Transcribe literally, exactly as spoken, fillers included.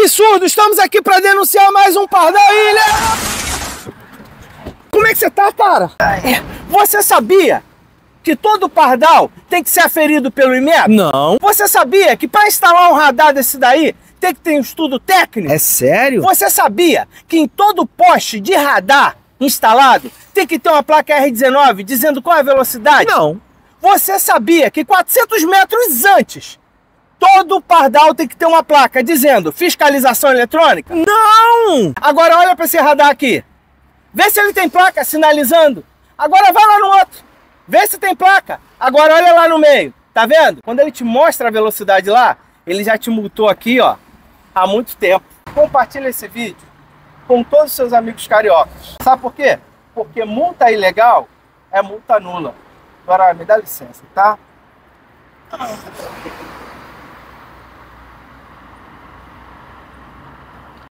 absurdo! Estamos aqui para denunciar mais um pardal ilha! Como é que você tá, cara? Você sabia que todo pardal tem que ser aferido pelo IMET? Não. Você sabia que para instalar um radar desse daí tem que ter um estudo técnico? É sério? Você sabia que em todo poste de radar instalado tem que ter uma placa R dezenove dizendo qual é a velocidade? Não. Você sabia que quatrocentos metros antes todo pardal tem que ter uma placa dizendo fiscalização eletrônica? Não! Agora olha para esse radar aqui. Vê se ele tem placa sinalizando. Agora vai lá no outro. Vê se tem placa. Agora olha lá no meio. Tá vendo? Quando ele te mostra a velocidade lá, ele já te multou aqui, ó, há muito tempo. Compartilha esse vídeo com todos os seus amigos cariocas. Sabe por quê? Porque multa ilegal é multa nula. Agora me dá licença, tá?